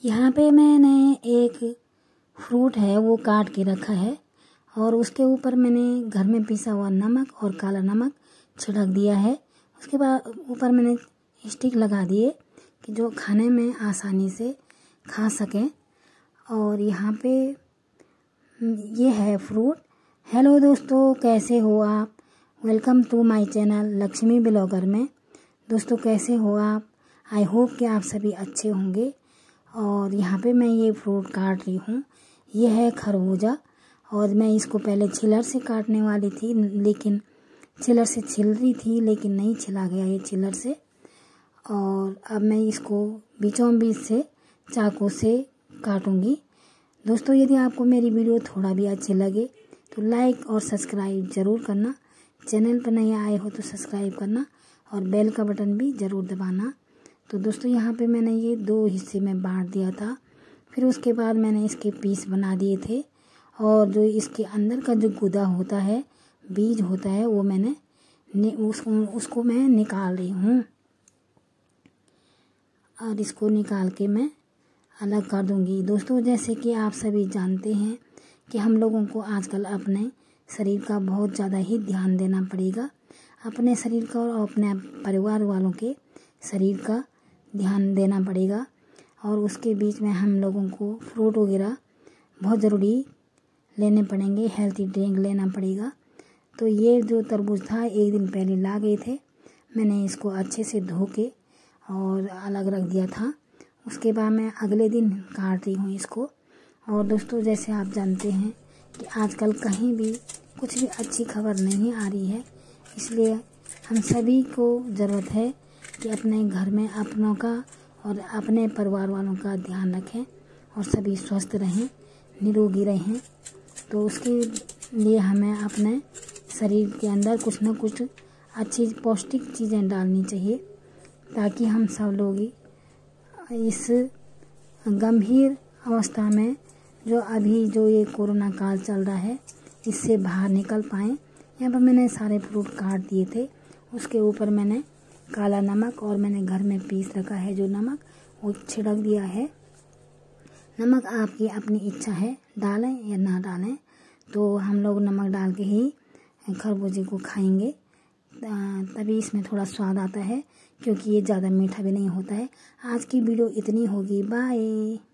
यहाँ पे मैंने एक फ्रूट है वो काट के रखा है और उसके ऊपर मैंने घर में पिसा हुआ नमक और काला नमक छिड़क दिया है। उसके बाद ऊपर मैंने स्टिक लगा दिए कि जो खाने में आसानी से खा सकें। और यहाँ पे ये है फ्रूट। हेलो दोस्तों, कैसे हो आप? Welcome to my channel Lakshmi blogger में। दोस्तों कैसे हो आप? आई होप कि आप सभी अच्छे होंगे। और यहाँ पे मैं ये फ्रूट काट रही हूँ। ये है खरबूजा और मैं इसको पहले छिलर से काटने वाली थी, लेकिन छिलर से छिल रही थी लेकिन नहीं छिला गया ये छिलर से। और अब मैं इसको बीचों बीच से चाकू से काटूंगी। दोस्तों यदि आपको मेरी वीडियो थोड़ा भी अच्छी लगे तो लाइक और सब्सक्राइब ज़रूर करना। चैनल पर नए आए हो तो सब्सक्राइब करना और बेल का बटन भी ज़रूर दबाना। तो दोस्तों यहाँ पे मैंने ये 2 हिस्से में बांट दिया था। फिर उसके बाद मैंने इसके पीस बना दिए थे और जो इसके अंदर का जो गुदा होता है, बीज होता है, वो मैंने उसको मैं निकाल रही हूँ। और इसको निकाल के मैं अलग कर दूँगी। दोस्तों जैसे कि आप सभी जानते हैं कि हम लोगों को आजकल अपने शरीर का बहुत ज़्यादा ही ध्यान देना पड़ेगा। अपने शरीर का और अपने परिवार वालों के शरीर का ध्यान देना पड़ेगा। और उसके बीच में हम लोगों को फ्रूट वगैरह बहुत ज़रूरी लेने पड़ेंगे, हेल्थी ड्रिंक लेना पड़ेगा। तो ये जो तरबूज था 1 दिन पहले ला गए थे, मैंने इसको अच्छे से धो के और अलग रख दिया था। उसके बाद मैं अगले दिन काट रही हूँ इसको। और दोस्तों जैसे आप जानते हैं कि आजकल कहीं भी कुछ भी अच्छी खबर नहीं आ रही है, इसलिए हम सभी को ज़रूरत है कि अपने घर में अपनों का और अपने परिवार वालों का ध्यान रखें और सभी स्वस्थ रहें, निरोगी रहें। तो उसके लिए हमें अपने शरीर के अंदर कुछ न कुछ अच्छी पौष्टिक चीज़ें डालनी चाहिए, ताकि हम सब लोग इस गंभीर अवस्था में जो ये कोरोना काल चल रहा है, इससे बाहर निकल पाएँ। यहाँ पर मैंने सारे फ्रूट काट दिए थे। उसके ऊपर मैंने काला नमक और मैंने घर में पीस रखा है जो नमक, वो छिड़क दिया है। नमक आपकी अपनी इच्छा है, डालें या ना डालें। तो हम लोग नमक डाल के ही खरबूजे को खाएंगे, तभी इसमें थोड़ा स्वाद आता है, क्योंकि ये ज़्यादा मीठा भी नहीं होता है। आज की वीडियो इतनी होगी। बाय।